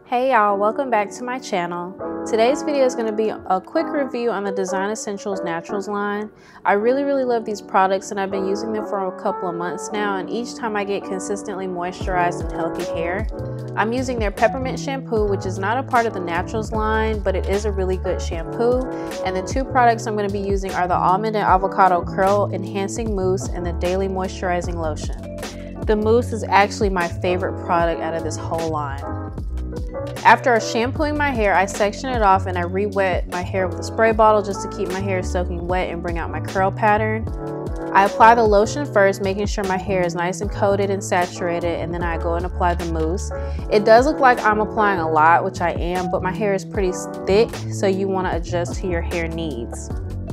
Hey y'all, welcome back to my channel. Today's video is going to be a quick review on the Design Essentials Naturals line. I really love these products and I've been using them for a couple of months now, and each time I get consistently moisturized and healthy hair. I'm using their peppermint shampoo, which is not a part of the Naturals line, but it is a really good shampoo. And the two products I'm going to be using are the Almond and Avocado Curl Enhancing Mousse and the Daily Moisturizing Lotion. The mousse is actually my favorite product out of this whole line. After shampooing my hair, I section it off and I re-wet my hair with a spray bottle just to keep my hair soaking wet and bring out my curl pattern. I apply the lotion first, making sure my hair is nice and coated and saturated, and then I go and apply the mousse. It does look like I'm applying a lot, which I am, but my hair is pretty thick, so you want to adjust to your hair needs.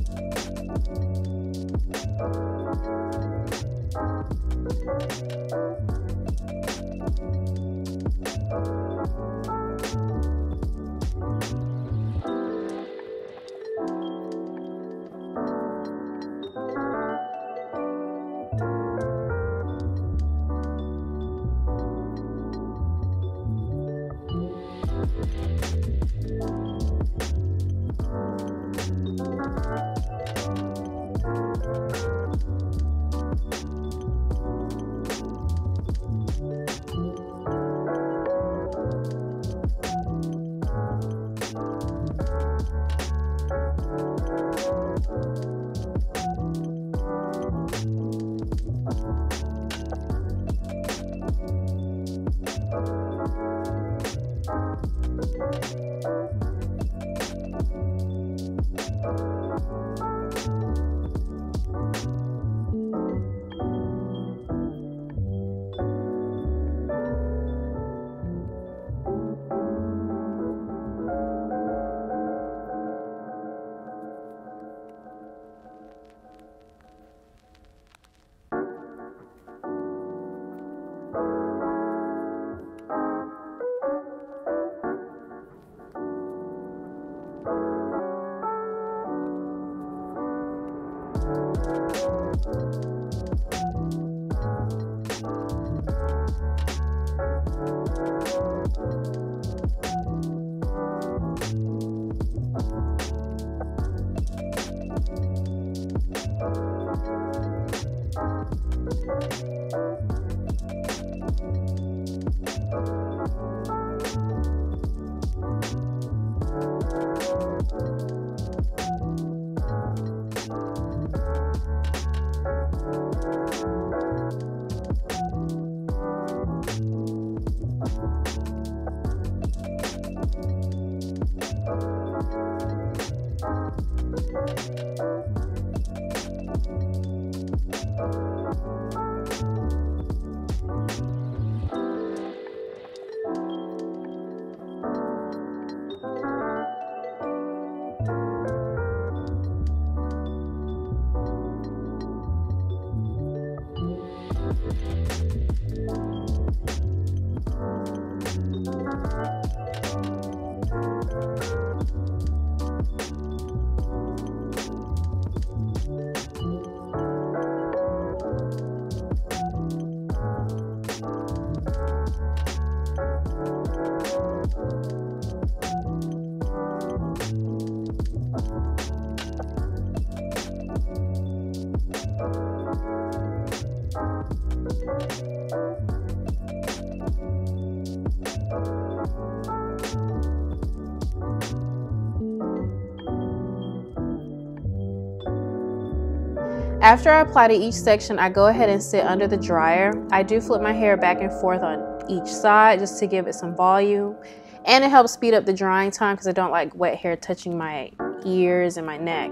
After I apply to each section, I go ahead and sit under the dryer. I do flip my hair back and forth on each side just to give it some volume. And it helps speed up the drying time because I don't like wet hair touching my ears and my neck.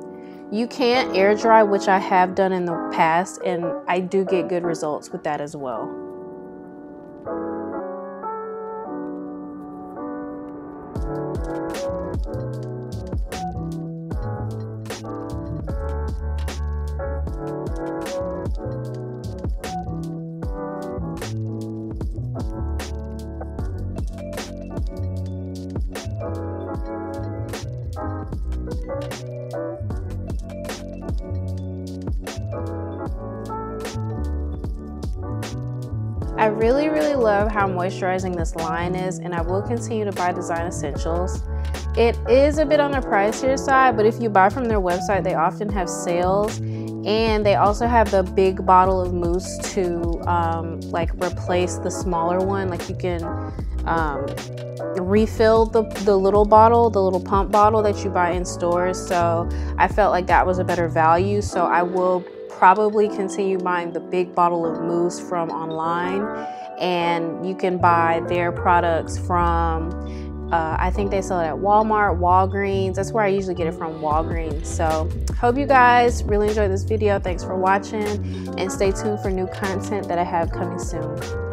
You can air dry, which I have done in the past, and I do get good results with that as well. I really love how moisturizing this line is, and I will continue to buy Design Essentials. It is a bit on the pricier side, but if you buy from their website, they often have sales, and they also have the big bottle of mousse to like replace the smaller one. Like you can refill the little bottle, the little pump bottle that you buy in stores. So I felt like that was a better value, so I will probably continue buying the big bottle of mousse from online. And you can buy their products from I think they sell it at Walmart, Walgreens. That's where I usually get it from, Walgreens. So hope you guys really enjoyed this video. Thanks for watching, and stay tuned for new content that I have coming soon.